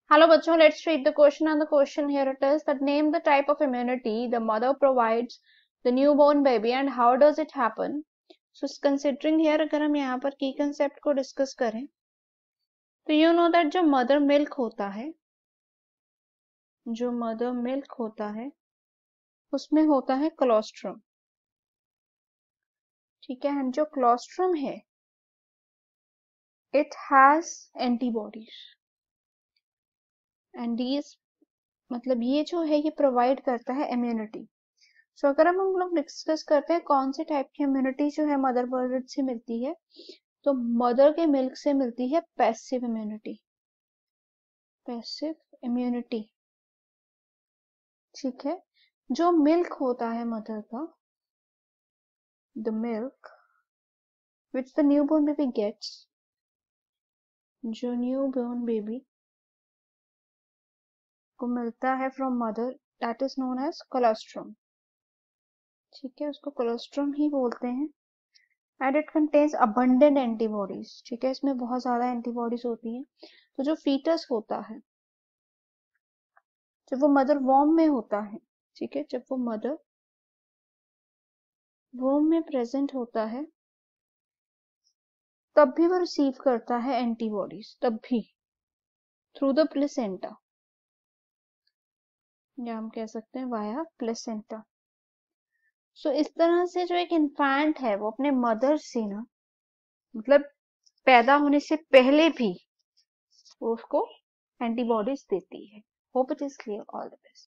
Hello बच्चों, let's read the question, and the question here it is that name the type of immunity the mother provides the newborn baby and how does it happen. So considering here अगर हम यहाँ पर की concept को discuss करें तो you know that जो mother milk होता है उसमें होता है colostrum. ठीक है, and जो colostrum है it has antibodies and these मतलब ये जो है ये प्रोवाइड करता है इम्यूनिटी. सो अगर हम लोग डिस्कस करते हैं कौन से टाइप की इम्यूनिटी जो है मदर बर्ड से मिलती है, तो मदर के मिल्क से मिलती है पैसिव इम्यूनिटी. ठीक है, जो मिल्क होता है मदर का, the milk which the newborn baby gets, जो न्यूबॉर्न बेबी को मिलता है from mother, that is known as colostrum. ठीक है, उसको कोलेस्ट्रम ही बोलते हैं. And it contains abundant antibodies. ठीक है, इसमें बहुत ज्यादा एंटीबॉडीज होती हैं. तो जो फीटस होता है जब वो मदर वॉर्म में होता है, ठीक है, जब वो मदर वॉर्म में प्रेजेंट होता है तब भी वो रिसीव करता है एंटीबॉडीज, तब भी थ्रू द प्लेसेंटा, या हम कह सकते हैं वाया प्लेसेंटा. सो इस तरह से जो एक इन्फेंट है वो अपने मदर से ना, मतलब पैदा होने से पहले भी वो उसको एंटीबॉडीज देती है. Hope it is clear. All the best.